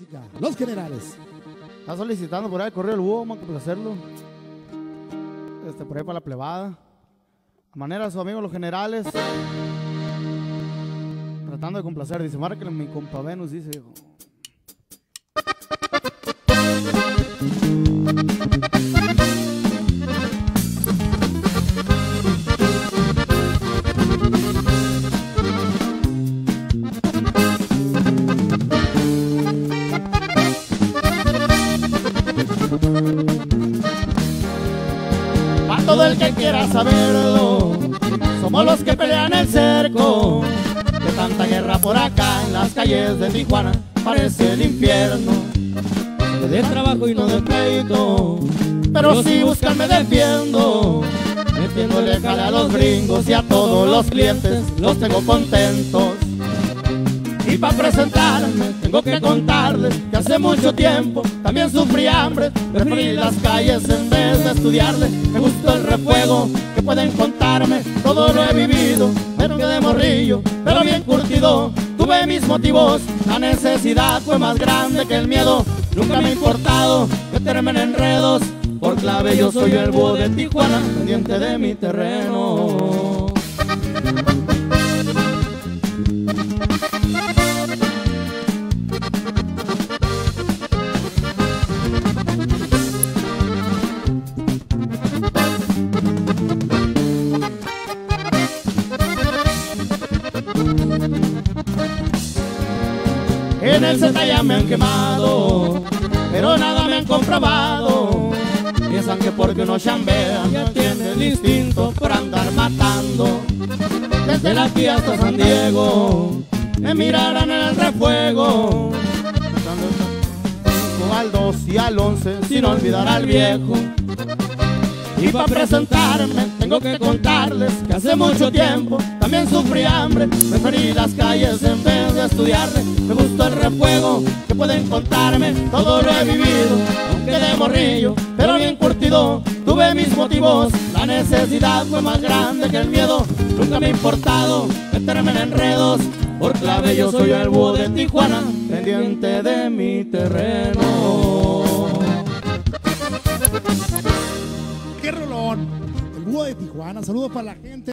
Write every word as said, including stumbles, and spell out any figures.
Los Generales. Está solicitando por ahí el correo del búho, vamos a complacerlo. Este, por ahí para la plebada. A manera de sus amigos los Generales. Tratando de complacer, dice, márquenle mi compa Venus, dice. Para todo el que quiera saberlo, somos los que pelean el cerco. De tanta guerra por acá en las calles de Tijuana, parece el infierno. De trabajo y no de pleito, pero si buscan me defiendo. Metiéndole jale a los gringos y a todos los clientes los tengo contentos. Y para presentarme tengo que contarles que hace mucho tiempo también sufrí hambre. Preferí las calles en vez de estudiarle. Me gustó el refuego que pueden contarme, todo lo he vivido, pero que de morrillo, pero bien curtido. Tuve mis motivos, la necesidad fue más grande que el miedo. Nunca me ha importado meterme en enredos, por clave yo soy el búho de Tijuana, pendiente de mi terreno. En el Z ya me han quemado, pero nada me han comprobado. Piensan que porque uno chambea ya tiene el instinto por andar matando. Desde la aquí hasta San Diego me mirarán en el refuego, al dos y al once sin olvidar al viejo. Y para presentarme tengo que contarles que hace mucho tiempo también sufrí hambre. Preferí las calles en vez de estudiarle. Me gustó el refuego que pueden contarme, todo lo he vivido, aunque de morrillo, pero bien curtido. Tuve mis motivos, la necesidad fue más grande que el miedo. Nunca me ha importado meterme en enredos, por clave yo soy el búho de Tijuana, pendiente de mi terreno. ¡Qué rolón! El búho de Tijuana, saludos para la gente.